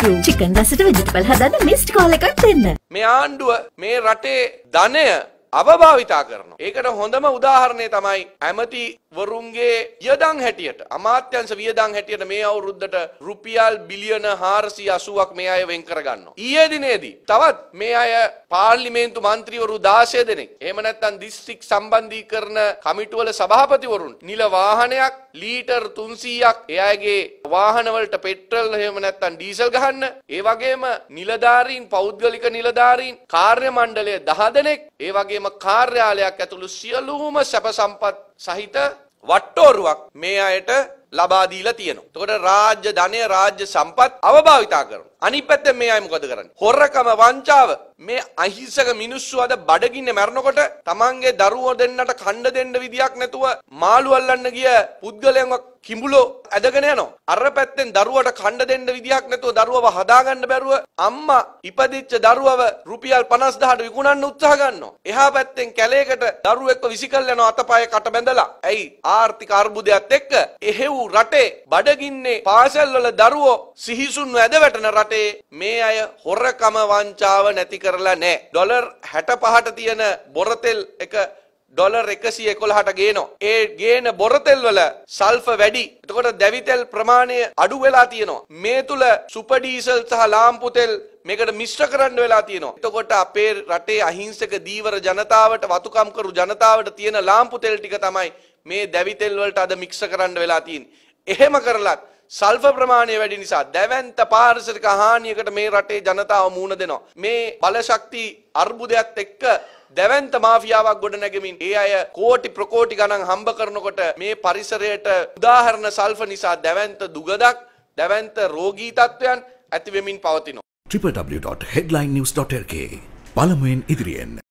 brew. Chicken රසට vegetable හදන්න missed call එකක් දෙන්න. මේ ආණ්ඩුව මේ රටේ ධනය අවභාවිතා කරනවා. ඒකට හොඳම උදාහරණය තමයි ඇමති වරුන්ගේ වියදම් හැටියට අමාත්‍යංශ වියදම් හැටියට මේ අවුරුද්දට රුපියල් බිලියන 480ක් මේ අය වෙන් කරගන්නවා. ඊයේ දිනේදී තවත් මේ අය පාර්ලිමේන්තු මන්ත්‍රීවරු 16 දෙනෙක් එහෙම නැත්නම් දිස්ත්‍රික් සම්බන්ධීකරණ කමිටුවල සභාපතිවරුන් නිල වාහනයක් ලීටර් 300ක් එයාගේ වාහන වලට පෙට්‍රල් එහෙම නැත්නම් ඩීසල් ගහන්න ඒ වගේම නිලධාරීන් පෞද්ගලික නිලධාරීන් කාර්ය මණ්ඩලය 10 දෙනෙක් ඒ වගේම කාර්යාලයක් ඇතුළු සියලුම සැප සම්පත් සහිත වට්ටෝරුවක් මේ අයට ලබා දීලා තියෙනවා. එතකොට රාජ්‍ය ධනය රාජ්‍ය සම්පත් අවභාවිතා කරනවා. අනිත් පැත්තෙන් මේ අය මොකද කරන්නේ? හොරකම වංචාව මේ අහිංසක මිනිස්සු අද බඩගින්නේ මැරෙනකොට තමන්ගේ දරුවෝ දෙන්නට කණ්ඩ දෙන්න විදියක් නැතුව මාළු අල්ලන්න ගිය පුද්ගලයන්ව කිඹුලෝ ඇදගෙන යනවා. අර පැත්තෙන් දරුවට කණ්ඩ දෙන්න විදියක් නැතුව දරුවව හදාගන්න බැරුව අම්මා ඉපදිච්ච දරුවව රුපියල් 50000ට විකුණන්න උත්සාහ ගන්නවා. එහා පැත්තෙන් කැලේකට දරුවෙක්ව විසිකල් යනවා අතපය කට බැඳලා. ඇයි ආර්ථික අර්බුදයත් එක්ක එහෙව් රටේ බඩගින්නේ පාසල් වල දරුවෝ සිහිසුන්ව ඇද වැටෙන රටේ මේ අය හොරකම වංචාව නැති කරලා නැහැ. ඩොලර් 65ට තියෙන බොරතෙල් එක ඩොලර් 111ට ගේනවා. ඒ ගේන බොරතෙල් වල සල්ෆර් වැඩි. එතකොට දැවිතෙල් ප්‍රමාණය අඩු වෙලා තියෙනවා. මේ තුල සුපර් ඩීසල් සහ ලාම්පු තෙල් මේකට මිශ්‍ර කරන්න වෙලා තියෙනවා. එතකොට අපේ රටේ අහිංසක දීවර ජනතාවට වතුකම් කරු ජනතාවට තියෙන ලාම්පු තෙල් ටික තමයි මේ දැවිතෙල් වලට අද මික්ස් කරන්න වෙලා තියෙන්නේ. එහෙම කරලත් සල්ෆර් ප්‍රමාණය වැඩි නිසා දැවැන්ත පාරිසරික හානියකට මේ රටේ ජනතාව මුහුණ දෙනවා. මේ බලශක්ති අර්බුදයත් එක්ක දැවැන්ත මාෆියාවක් ගොඩ නැගෙමින් ඒ අය කෝටි ප්‍රකෝටි ගණන් හම්බ කරනකොට මේ පරිසරයට උදාහරණ සල්ෆර් නිසා දැවැන්ත දුගදක් දැවැන්ත රෝගී තත්ත්වයන් ඇති වෙමින් පවතිනවා. www.headlinenews.lk පළමුවෙන් ඉදිරියෙන්